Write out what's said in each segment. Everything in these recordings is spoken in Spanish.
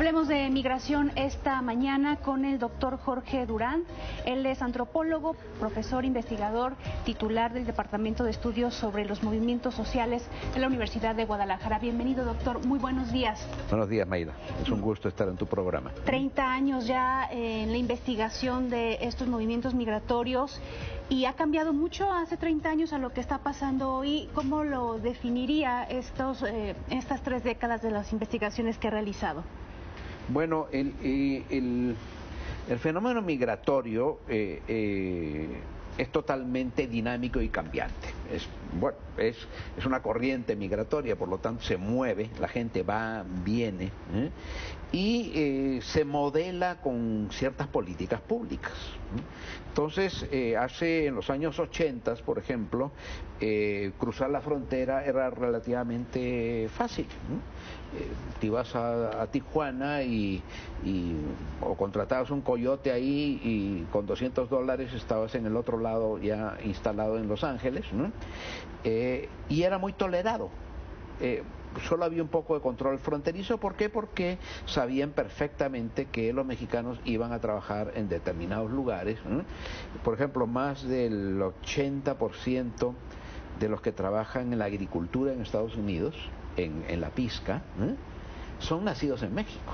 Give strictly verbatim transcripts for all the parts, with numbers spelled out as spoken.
Hablemos de migración esta mañana con el doctor Jorge Durán. Él es antropólogo, profesor investigador, titular del Departamento de Estudios sobre los Movimientos Sociales de la Universidad de Guadalajara. Bienvenido, doctor. Muy buenos días. Buenos días, Mayra. Es un gusto estar en tu programa. treinta años ya en la investigación de estos movimientos migratorios. ¿Y ha cambiado mucho hace treinta años a lo que está pasando hoy? ¿Cómo lo definiría estos, eh, estas tres décadas de las investigaciones que ha realizado? Bueno, el, el, el fenómeno migratorio eh, eh, es totalmente dinámico y cambiante. Es, bueno, es, es una corriente migratoria, por lo tanto se mueve, la gente va, viene, ¿eh? y eh, se modela con ciertas políticas públicas. Entonces, eh, hace en los años ochenta, por ejemplo, eh, cruzar la frontera era relativamente fácil, ¿no? Eh, te ibas a, a Tijuana y, y o contratabas un coyote ahí y con doscientos dólares estabas en el otro lado ya instalado en Los Ángeles, ¿no? Eh, y era muy tolerado. Eh, solo había un poco de control fronterizo. ¿Por qué? Porque sabían perfectamente que los mexicanos iban a trabajar en determinados lugares, ¿eh? Por ejemplo, más del ochenta por ciento de los que trabajan en la agricultura en Estados Unidos, en, en la pizca, ¿eh? son nacidos en México,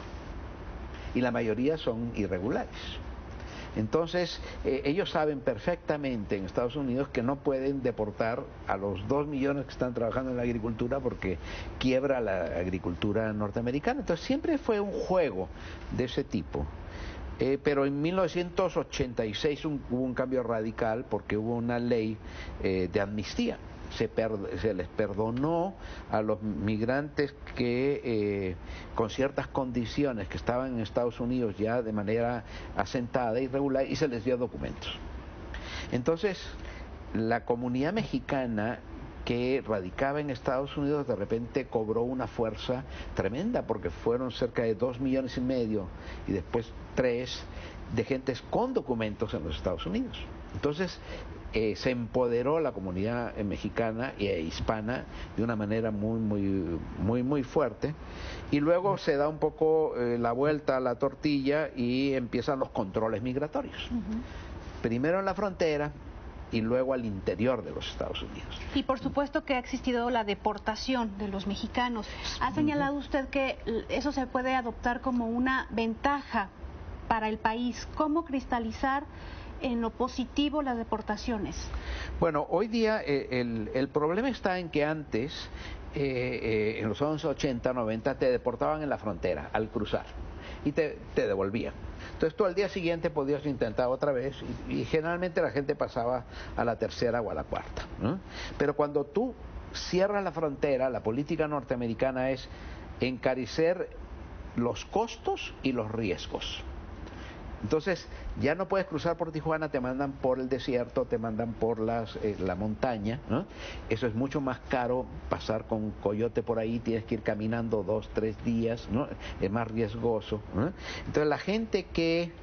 y la mayoría son irregulares. Entonces, eh, ellos saben perfectamente en Estados Unidos que no pueden deportar a los dos millones que están trabajando en la agricultura porque quiebra la agricultura norteamericana. Entonces, siempre fue un juego de ese tipo. Eh, pero en mil novecientos ochenta y seis un, hubo un cambio radical porque hubo una ley eh, de amnistía. Se, per, se les perdonó a los migrantes que eh, con ciertas condiciones que estaban en Estados Unidos ya de manera asentada y regular, y se les dio documentos. Entonces, la comunidad mexicana que radicaba en Estados Unidos de repente cobró una fuerza tremenda, porque fueron cerca de dos millones y medio y después tres de gentes con documentos en los Estados Unidos. Entonces, Eh, se empoderó la comunidad eh, mexicana e hispana de una manera muy, muy, muy, muy fuerte, y luego se da un poco eh, la vuelta a la tortilla y empiezan los controles migratorios. Uh-huh. Primero en la frontera y luego al interior de los Estados Unidos. Y por supuesto que ha existido la deportación de los mexicanos. Ha señalado usted que eso se puede adoptar como una ventaja para el país. ¿Cómo cristalizar en lo positivo las deportaciones? Bueno, hoy día eh, el, el problema está en que antes, eh, eh, en los años ochenta, noventa, te deportaban en la frontera al cruzar y te, te devolvían. Entonces tú al día siguiente podías intentar otra vez y, y generalmente la gente pasaba a la tercera o a la cuarta, ¿no? Pero cuando tú cierras la frontera, la política norteamericana es encarecer los costos y los riesgos. Entonces, ya no puedes cruzar por Tijuana, te mandan por el desierto, te mandan por las, eh, la montaña, ¿no? Eso es mucho más caro, pasar con un coyote por ahí, tienes que ir caminando dos, tres días, ¿no? Es más riesgoso, ¿no? Entonces, la gente que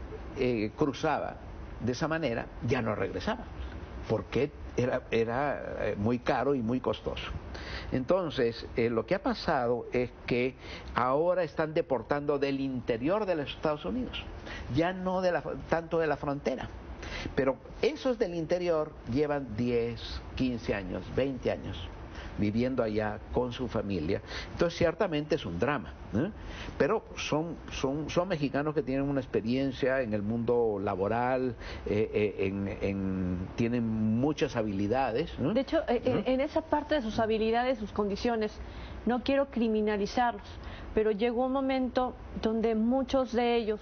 eh, cruzaba de esa manera ya no regresaba, porque era, era muy caro y muy costoso. Entonces, eh, lo que ha pasado es que ahora están deportando del interior de los Estados Unidos, ya no de la, tanto de la frontera. Pero esos del interior llevan diez, quince años, veinte años viviendo allá con su familia. Entonces, ciertamente es un drama, ¿eh? Pero son, son, son mexicanos que tienen una experiencia en el mundo laboral, eh, eh, en, en, tienen muchas habilidades, ¿eh? De hecho, ¿eh? en, en esa parte de sus habilidades, sus condiciones, no quiero criminalizarlos, pero llegó un momento donde muchos de ellos,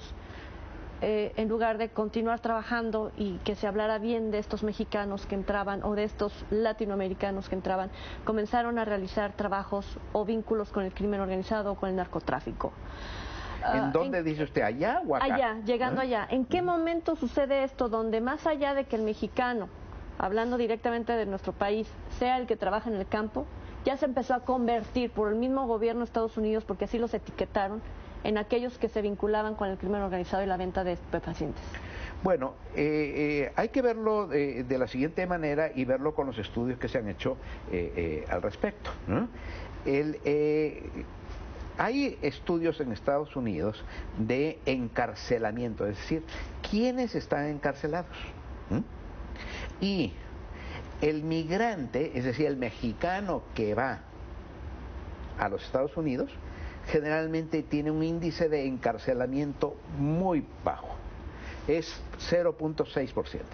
Eh, en lugar de continuar trabajando y que se hablara bien de estos mexicanos que entraban o de estos latinoamericanos que entraban, comenzaron a realizar trabajos o vínculos con el crimen organizado o con el narcotráfico. ¿En uh, dónde en, dice usted? ¿Allá o acá? Allá, llegando ¿Eh? allá. ¿En qué momento sucede esto donde más allá de que el mexicano, hablando directamente de nuestro país, sea el que trabaja en el campo, ya se empezó a convertir por el mismo gobierno de Estados Unidos, porque así los etiquetaron, en aquellos que se vinculaban con el crimen organizado y la venta de estupefacientes? Bueno, eh, eh, hay que verlo de, de la siguiente manera y verlo con los estudios que se han hecho eh, eh, al respecto, ¿no? El, eh, hay estudios en Estados Unidos de encarcelamiento, es decir, ¿quiénes están encarcelados? ¿Mm? Y el migrante, es decir, el mexicano que va a los Estados Unidos, generalmente tiene un índice de encarcelamiento muy bajo, es cero punto seis por ciento.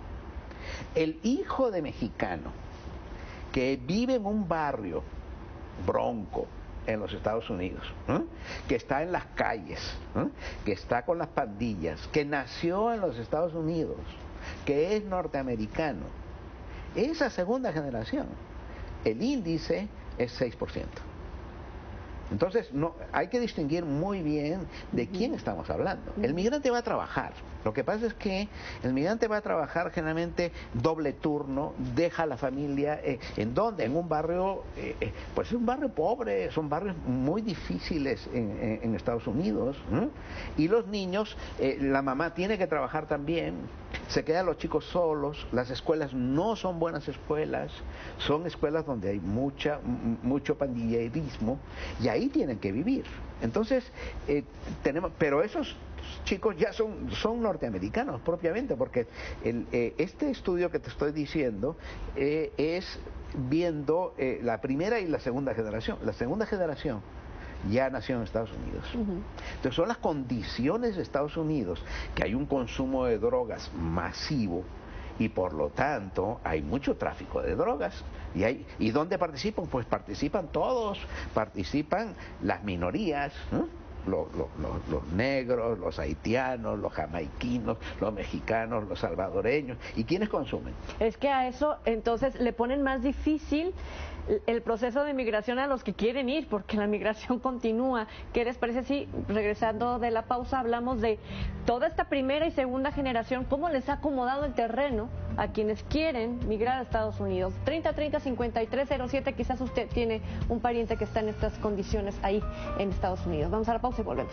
El hijo de mexicano que vive en un barrio bronco en los Estados Unidos, ¿eh? que está en las calles, ¿eh? que está con las pandillas, que nació en los Estados Unidos, que es norteamericano, esa segunda generación, el índice es seis por ciento. Entonces, no, hay que distinguir muy bien de uh-huh. quién estamos hablando. El migrante va a trabajar. Lo que pasa es que el migrante va a trabajar generalmente doble turno, deja a la familia, eh, ¿en dónde? En un barrio, eh, eh, pues es un barrio pobre, son barrios muy difíciles en, en, en Estados Unidos, ¿eh? Y los niños, eh, la mamá tiene que trabajar también, se quedan los chicos solos, las escuelas no son buenas escuelas, son escuelas donde hay mucha, mucho pandillerismo, y ahí tienen que vivir. Entonces, eh, tenemos, pero esos chicos ya son, son norteamericanos propiamente, porque el, eh, este estudio que te estoy diciendo eh, es viendo eh, la primera y la segunda generación. La segunda generación ya nació en Estados Unidos. Uh-huh. Entonces son las condiciones de Estados Unidos, que hay un consumo de drogas masivo, y por lo tanto hay mucho tráfico de drogas. ¿Y, hay, ¿y dónde participan? Pues participan todos, participan las minorías, ¿no? Los, los, los, los negros, los haitianos, los jamaiquinos, los mexicanos, los salvadoreños. ¿Y quiénes consumen? Es que a eso entonces le ponen más difícil el proceso de migración a los que quieren ir, porque la migración continúa. ¿Qué les parece si, regresando de la pausa, hablamos de toda esta primera y segunda generación, cómo les ha acomodado el terreno a quienes quieren migrar a Estados Unidos? treinta treinta cincuenta y tres cero siete, quizás usted tiene un pariente que está en estas condiciones ahí en Estados Unidos. Vamos a la pausa y volvemos.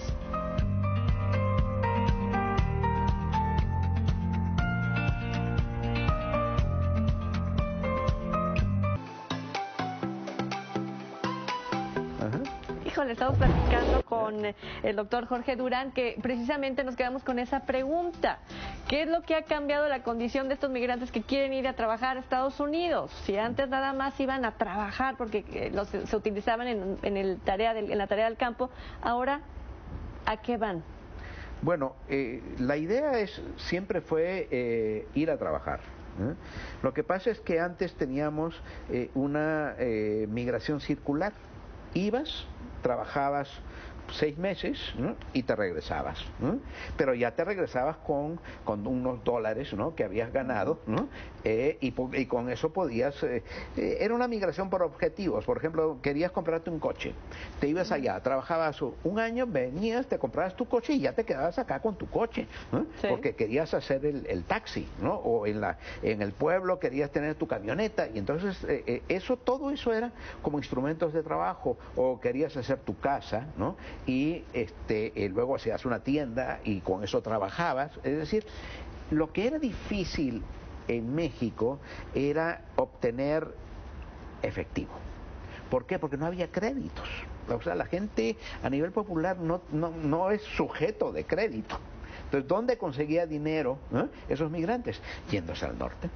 Le estamos platicando con el doctor Jorge Durán, que precisamente nos quedamos con esa pregunta. ¿Qué es lo que ha cambiado la condición de estos migrantes que quieren ir a trabajar a Estados Unidos? Si antes nada más iban a trabajar porque los, se utilizaban en, en, el tarea del, en la tarea del campo, ahora, ¿a qué van? Bueno, eh, la idea es siempre fue eh, ir a trabajar. ¿eh? Lo que pasa es que antes teníamos eh, una eh, migración circular. Ibas, trabajabas seis meses, ¿no? y te regresabas, ¿no? pero ya te regresabas con, con unos dólares, ¿no? que habías ganado, ¿no? eh, y, y con eso podías, eh, eh, era una migración por objetivos. Por ejemplo, querías comprarte un coche, te ibas allá, trabajabas un año, venías, te comprabas tu coche y ya te quedabas acá con tu coche, ¿no? sí. porque querías hacer el, el taxi, ¿no? o en, la, en el pueblo querías tener tu camioneta, y entonces eh, eh, eso, todo eso era como instrumentos de trabajo, o querías hacer tu casa, ¿no? y este, eh, luego hacías una tienda y con eso trabajabas. Es decir, lo que era difícil en México era obtener efectivo. ¿Por qué? Porque no había créditos. O sea, la gente a nivel popular no, no, no es sujeto de crédito. Entonces, ¿dónde conseguía dinero, ¿eh? esos migrantes? Yéndose al norte.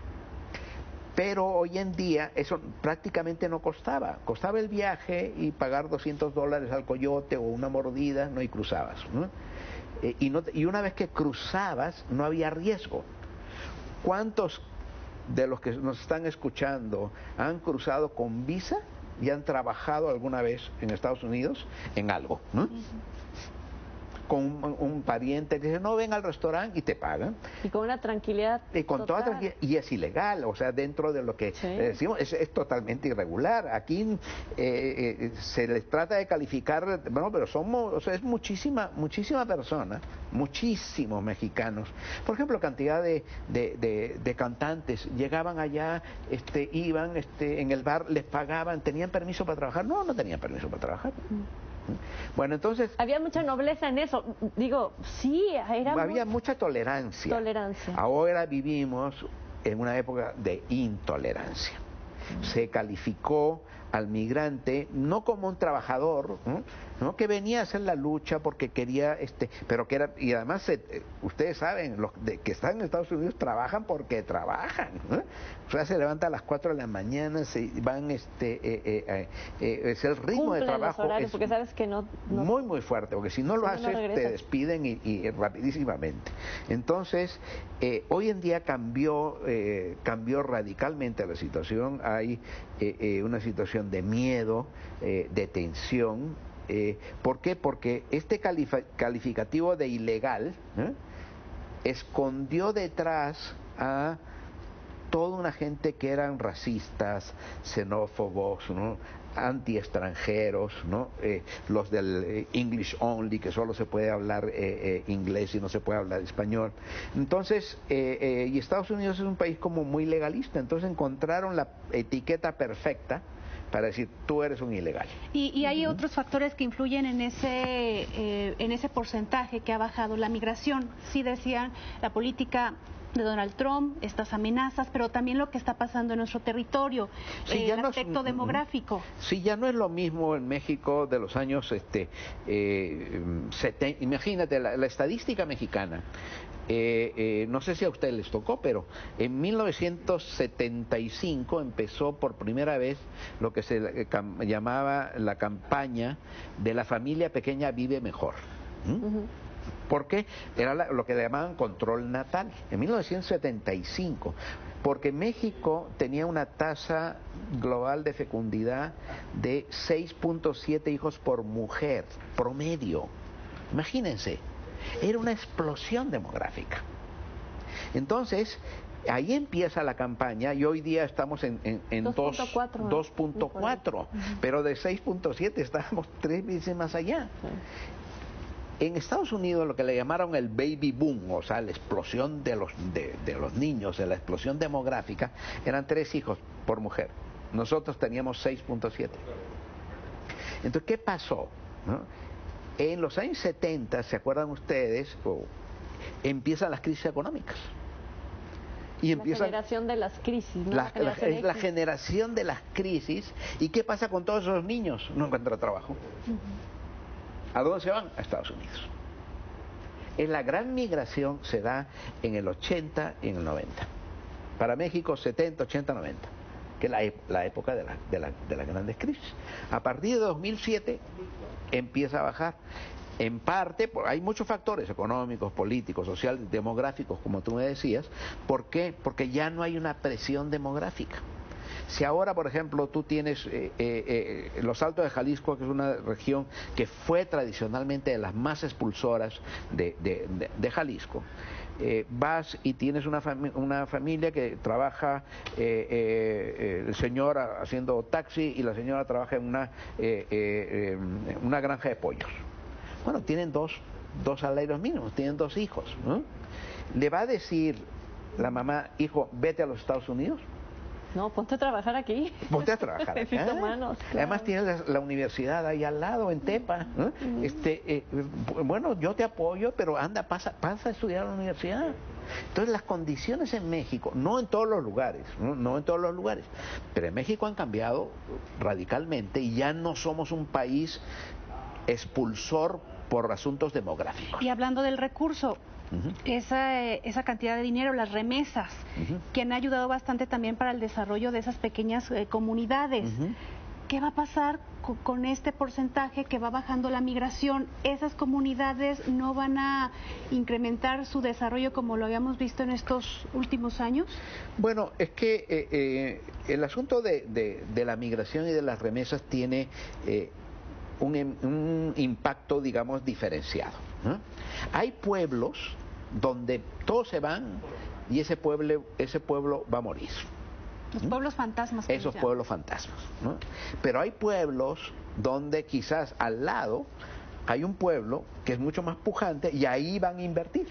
Pero hoy en día eso prácticamente no costaba. Costaba el viaje y pagar doscientos dólares al coyote o una mordida, no, y cruzabas, ¿no? Eh, y, no, y una vez que cruzabas no había riesgo. ¿Cuántos de los que nos están escuchando han cruzado con visa y han trabajado alguna vez en Estados Unidos en algo, ¿no? Uh-huh. Con un, un pariente que dice, no, ven al restaurante, y te pagan. Y con una tranquilidad Y con total. toda tranquilidad, y es ilegal, o sea, dentro de lo que sí. decimos, es, es totalmente irregular. Aquí eh, eh, se les trata de calificar, bueno, pero somos, o sea, es muchísima, muchísima persona, muchísimos mexicanos. Por ejemplo, cantidad de, de, de, de cantantes, llegaban allá, este, iban este, en el bar, les pagaban, ¿tenían permiso para trabajar? No, no tenían permiso para trabajar. Mm. Bueno, entonces... Había mucha nobleza en eso. Digo, sí, era había muy... mucha tolerancia. Tolerancia. Ahora vivimos en una época de intolerancia. Se calificó al migrante no como un trabajador, ¿no? ¿no? que venía a hacer la lucha porque quería, este, pero que era, y además se, ustedes saben, los de, que están en Estados Unidos trabajan porque trabajan, ¿no? O sea, se levantan a las cuatro de la mañana, se van, este, eh, eh, eh, es el ritmo Cumplen de trabajo los horarios, es porque sabes que no, no, muy muy fuerte, porque si no lo si no, haces no te despiden y, y rapidísimamente. Entonces, eh, hoy en día cambió, eh, cambió radicalmente la situación. Hay eh, eh, una situación de miedo, eh, de tensión. Eh, ¿Por qué? Porque este calificativo de ilegal ¿eh? escondió detrás a toda una gente que eran racistas, xenófobos, ¿no? anti-extranjeros, ¿no? Eh, los del eh, English only, que solo se puede hablar eh, eh, inglés y no se puede hablar español. Entonces, eh, eh, y Estados Unidos es un país como muy legalista, entonces encontraron la etiqueta perfecta para decir, tú eres un ilegal. Y, y hay uh-huh. otros factores que influyen en ese, eh, en ese porcentaje que ha bajado la migración. Sí decían, la política de Donald Trump, estas amenazas, pero también lo que está pasando en nuestro territorio, sí, eh, el no aspecto es, demográfico. Sí, ya no es lo mismo en México de los años, este, eh, setenta, imagínate, la, la estadística mexicana, eh, eh, no sé si a ustedes les tocó, pero en mil novecientos setenta y cinco empezó por primera vez lo que se eh, cam, llamaba la campaña de la familia pequeña vive mejor. ¿Mm? Uh-huh. Porque era la, lo que le llamaban control natal, en mil novecientos setenta y cinco, porque México tenía una tasa global de fecundidad de seis punto siete hijos por mujer, promedio. Imagínense, era una explosión demográfica. Entonces, ahí empieza la campaña y hoy día estamos en, en, en dos punto cuatro, pero de seis punto siete estábamos tres veces más allá. Sí. En Estados Unidos lo que le llamaron el baby boom, o sea, la explosión de los, de, de los niños, de la explosión demográfica, eran tres hijos por mujer. Nosotros teníamos seis punto siete. Entonces, ¿qué pasó? ¿No? En los años setenta, ¿se acuerdan ustedes? Oh, empiezan las crisis económicas. Y empieza la generación de las crisis, ¿no? La, la, es la generación de las crisis. ¿Y qué pasa con todos esos niños? No encuentran trabajo. Uh-huh. ¿A dónde se van? A Estados Unidos. En la gran migración se da en el ochenta y en el noventa. Para México, setenta, ochenta, noventa, que es la, la época de, la, de, la, de las grandes crisis. A partir de dos mil siete empieza a bajar. En parte, hay muchos factores económicos, políticos, sociales, demográficos, como tú me decías. ¿Por qué? Porque ya no hay una presión demográfica. Si ahora, por ejemplo, tú tienes eh, eh, eh, los Altos de Jalisco, que es una región que fue tradicionalmente de las más expulsoras de, de, de, de Jalisco, eh, vas y tienes una, fami una familia que trabaja, eh, eh, el señor haciendo taxi y la señora trabaja en una, eh, eh, una granja de pollos. Bueno, tienen dos, dos salarios mínimos, tienen dos hijos, ¿no? ¿Le va a decir la mamá, hijo, vete a los Estados Unidos? No, ponte a trabajar aquí. Ponte a trabajar aquí. ¿eh? Manos, claro. Además tienes la, la universidad ahí al lado, en Tepa. ¿eh? Uh-huh. este, eh, bueno, yo te apoyo, pero anda, pasa, pasa a estudiar a la universidad. Entonces las condiciones en México, no en todos los lugares, no, no en todos los lugares, pero en México han cambiado radicalmente y ya no somos un país expulsor por asuntos demográficos. Y hablando del recurso, Uh-huh. esa, esa cantidad de dinero, las remesas, uh-huh. que han ayudado bastante también para el desarrollo de esas pequeñas eh, comunidades. Uh-huh. ¿Qué va a pasar con, con este porcentaje que va bajando la migración? ¿Esas comunidades no van a incrementar su desarrollo como lo habíamos visto en estos últimos años? Bueno, es que eh, eh, el asunto de, de, de la migración y de las remesas tiene eh, un, un impacto, digamos, diferenciado, ¿no? Hay pueblos donde todos se van y ese pueblo, ese pueblo va a morir. Los pueblos fantasmas. Esos pueblos fantasmas, ¿no? Pero hay pueblos donde quizás al lado hay un pueblo que es mucho más pujante y ahí van a invertir.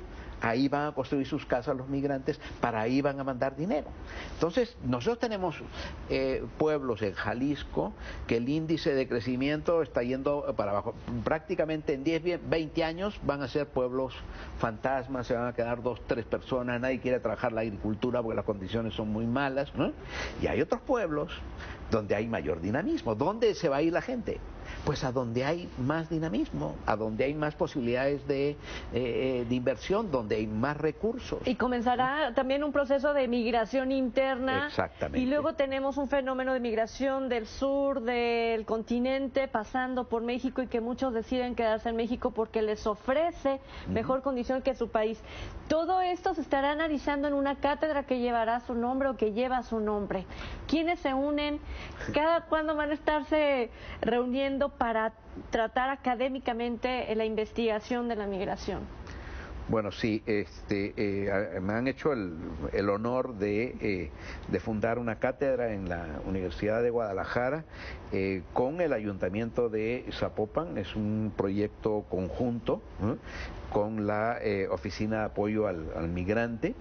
ahí van a construir sus casas los migrantes, para ahí van a mandar dinero. Entonces, nosotros tenemos eh, pueblos en Jalisco que el índice de crecimiento está yendo para abajo. Prácticamente en diez, veinte años van a ser pueblos fantasmas, se van a quedar dos, tres personas, nadie quiere trabajar la agricultura porque las condiciones son muy malas, ¿no? Y hay otros pueblos donde hay mayor dinamismo. ¿Dónde se va a ir la gente? Pues a donde hay más dinamismo, a donde hay más posibilidades de, eh, de inversión, donde hay más recursos. Y comenzará también un proceso de migración interna. Exactamente. Y luego tenemos un fenómeno de migración del sur del continente pasando por México, y que muchos deciden quedarse en México porque les ofrece mejor uh-huh. condición que su país. Todo esto se estará analizando en una cátedra que llevará su nombre o que lleva su nombre. ¿Quiénes se unen? ¿Cada cuándo van a estarse reuniendo para tratar académicamente la investigación de la migración? Bueno, sí, este, eh, me han hecho el, el honor de, eh, de fundar una cátedra en la Universidad de Guadalajara eh, con el Ayuntamiento de Zapopan. Es un proyecto conjunto ¿eh? con la eh, Oficina de Apoyo al, al Migrante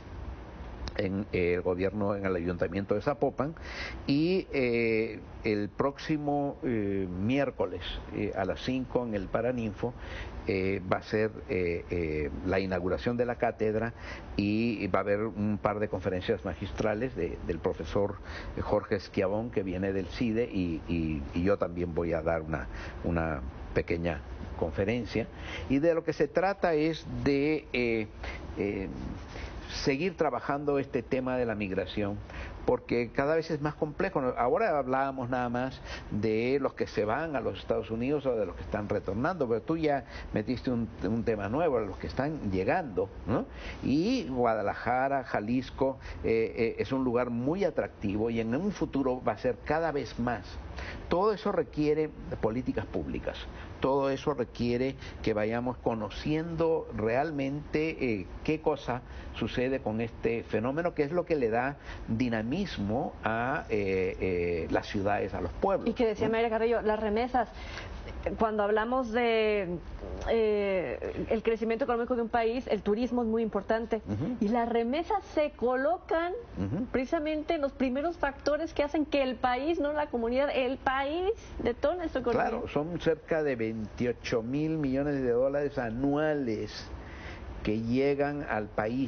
en eh, el gobierno, en el Ayuntamiento de Zapopan, y eh, el próximo eh, miércoles eh, a las cinco en el Paraninfo eh, va a ser eh, eh, la inauguración de la cátedra, y va a haber un par de conferencias magistrales de, del profesor Jorge Esquiabón, que viene del CIDE, y, y, y yo también voy a dar una, una pequeña conferencia, y de lo que se trata es de eh, eh, seguir trabajando este tema de la migración, porque cada vez es más complejo. Ahora hablábamos nada más de los que se van a los Estados Unidos o de los que están retornando, pero tú ya metiste un, un tema nuevo, los que están llegando, ¿no? Y Guadalajara, Jalisco, eh, eh, es un lugar muy atractivo, y en un futuro va a ser cada vez más. Todo eso requiere políticas públicas, todo eso requiere que vayamos conociendo realmente eh, qué cosa sucede con este fenómeno, que es lo que le da dinamismo a eh, eh, las ciudades, a los pueblos. Y que decía, ¿no?, Mayra Carrillo, las remesas. Cuando hablamos de eh, el crecimiento económico de un país, el turismo es muy importante, uh-huh. y las remesas se colocan uh-huh. precisamente en los primeros factores que hacen que el país, no la comunidad, el país detone su economía. Claro, son cerca de veintiocho mil millones de dólares anuales que llegan al país,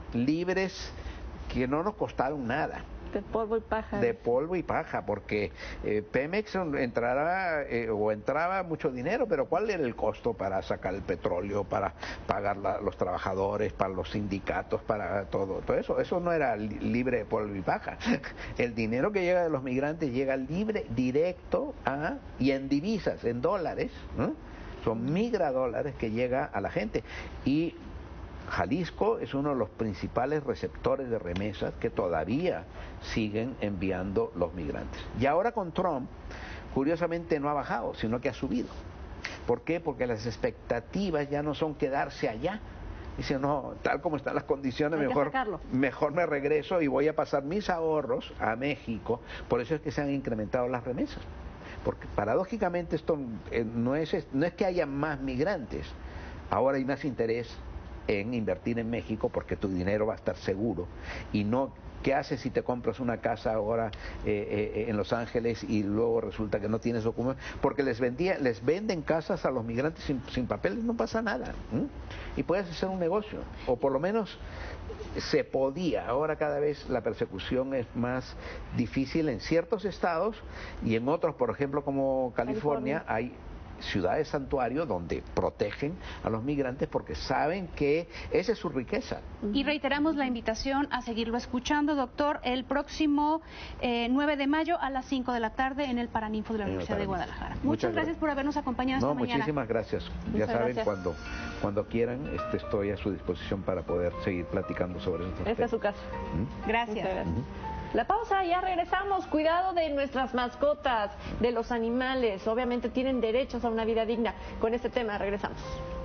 libres, que no nos costaron nada. De polvo y paja. De polvo y paja, porque eh, Pemex entrará eh, o entraba mucho dinero, pero ¿cuál era el costo para sacar el petróleo, para pagar a los trabajadores, para los sindicatos, para todo, todo eso? Eso no era li libre de polvo y paja. El dinero que llega de los migrantes llega libre, directo a, y en divisas, en dólares, ¿no? Son migradólares que llega a la gente. Y Jalisco es uno de los principales receptores de remesas que todavía siguen enviando los migrantes. Y ahora con Trump, curiosamente no ha bajado, sino que ha subido. ¿Por qué? Porque las expectativas ya no son quedarse allá. Dicen, no, tal como están las condiciones, mejor, mejor me regreso y voy a pasar mis ahorros a México. Por eso es que se han incrementado las remesas. Porque paradójicamente esto eh, no es, no es que haya más migrantes, ahora hay más interés en invertir en México porque tu dinero va a estar seguro, y no ¿qué haces si te compras una casa ahora eh, eh, en Los Ángeles y luego resulta que no tienes documentos? Porque les vendía, les venden casas a los migrantes sin, sin papeles, no pasa nada, ¿eh? Y puedes hacer un negocio, o por lo menos se podía. Ahora cada vez la persecución es más difícil en ciertos estados, y en otros, por ejemplo como California, California. hay ciudades santuario donde protegen a los migrantes porque saben que esa es su riqueza. Y reiteramos la invitación a seguirlo escuchando, doctor, el próximo eh, nueve de mayo a las cinco de la tarde en el Paraninfo de la Universidad de Guadalajara. Muchas, Muchas gracias por habernos acompañado no, esta mañana. Muchísimas gracias. Muchas ya saben, gracias. cuando cuando quieran, este, estoy a su disposición para poder seguir platicando sobre estos temas. Esta es su casa. ¿Mm? Gracias. gracias. ¿Mm? La pausa, ya regresamos. Cuidado de nuestras mascotas, de los animales. Obviamente tienen derechos a una vida digna. Con este tema regresamos.